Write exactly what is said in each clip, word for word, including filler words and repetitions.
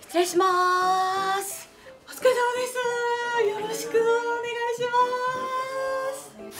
失礼します。お疲れ様です。よろしくお願いします。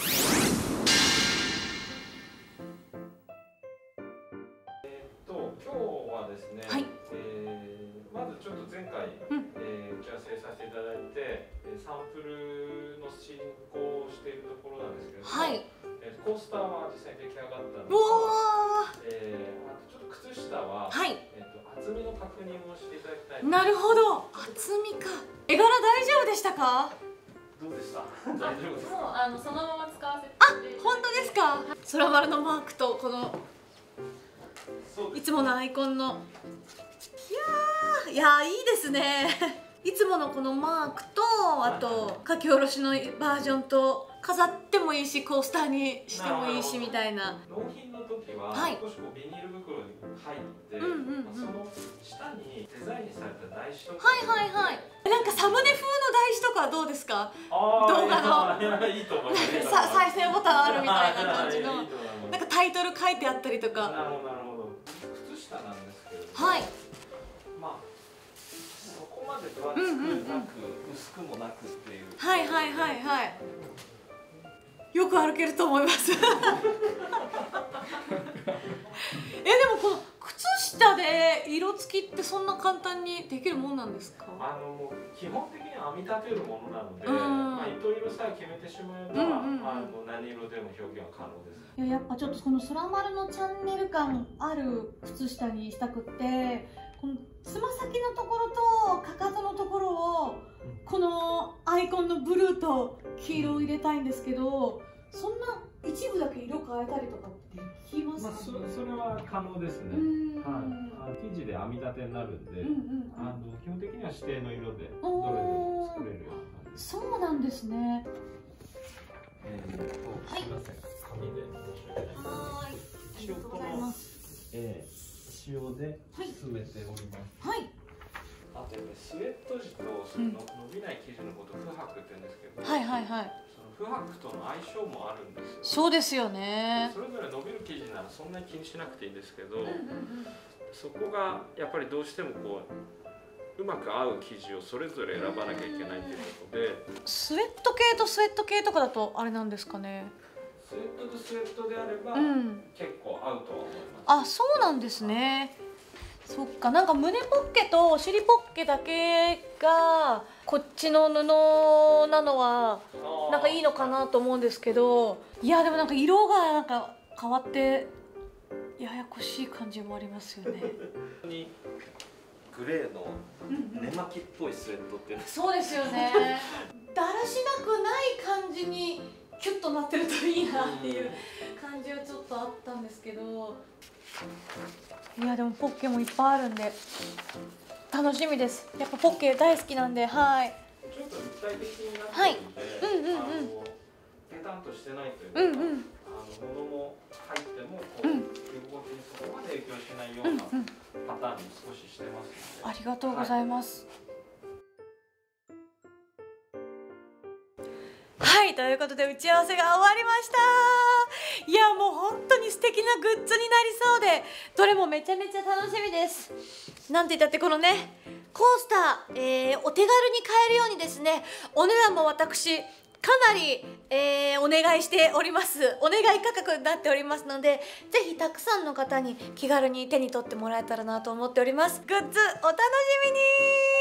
えっと今日はですね、はい、えー、まずちょっと前回、うん、えー、打ち合わせさせていただいてサンプルの進行をしているところなんですけれども、はい、えー、コースターは実際に出来上がったのと、えー、あとちょっと靴下は、はい、えー、と厚みの確認をしていただきたい。 なるほど、厚みか。絵柄大丈夫でしたか？ どうでした？大丈夫ですか？ もうあのそのまま使わせて。 あ、本当ですか？空丸のマークとこのいつものアイコンの、いやー、いやー、いいですね。いつものこのマークと、あと書き下ろしのバージョンと飾ってもいいし、コースターにしてもいいしみたいな。 納品の時は少しこうビニール袋に入って、その下にデザインされた台紙とか、 はいはいはい。なんかサムネ風の台紙とかどうですか？動画のいいと思います。 さ再生ボタンあるみたいな感じの、なんかタイトル書いてあったりとか。 なるほどなるほど。靴下なんですけれども、 はい。 まあそこまで分厚くなく薄くもなくっていう。 はいはいはいはい。よく歩けると思います。え、でもこの靴下で色付きってそんな簡単にできるもんなんですか？ あのもう基本的には編み立てるものなので、まあ糸色さえ決めてしまえば、あの何色でも表現は可能です。 いや、やっぱちょっとこの空丸のチャンネル感ある靴下にしたくって、このつま先のところとかかとのところをこのアイコンのブルーと黄色を入れたいんですけど、そんな一部だけ色変えたりとかってできますか？ まあ、そ, それは可能ですね。はい、生地で編み立てになるんで、あの基本的には指定の色でどれでも作れるような感じ。 そうなんですね。 えーと、すみません、紙で申し訳ない。はい。一応この、えー、塩で進めております。はい。あとね、スウェット地とその伸びない生地のことを不白って言うんですけど、はいはいはい。その不白との相性もあるんですよ。 そうですよね。 それぞれ伸びる生地ならそんなに気にしなくていいんですけど、そこがやっぱりどうしてもこううまく合う生地をそれぞれ選ばなきゃいけないということで。 スウェット系とスウェット系とかだとあれなんですかね。 スウェットとスウェットであれば、うん、結構合うとは思います。 あ、そうなんですね。そっか、なんか胸ポッケとお尻ポッケだけがこっちの布なのはなんかいいのかなと思うんですけど、いやでもなんか色がなんか変わってややこしい感じもありますよね。 グレーの寝巻きっぽいスウェットっていうの、 そうですよね。だらしなくない感じにキュッとなってるといいなっていう感じはちょっとあったんですけど、いやでもポッケもいっぱいあるんで楽しみです。やっぱポッケ大好きなんで、はい。 ちょっと立体的になってるので、はい、うんうんうん、ペタンとしてないというか、うんうん、あの物も入ってもこう、うん、動きにそこまで影響しないようなパターンに少ししてますので、 ありがとうございます。はい、はい、ということで打ち合わせが終わりました。いやもう本当に素敵なグッズになりそうで、どれもめちゃめちゃ楽しみです。なんて言ったってこのねコースター、えー、お手軽に買えるようにですね、お値段も私かなり、えー、お願いしております。お願い価格になっておりますので、ぜひたくさんの方に気軽に手に取ってもらえたらなと思っております。グッズお楽しみに。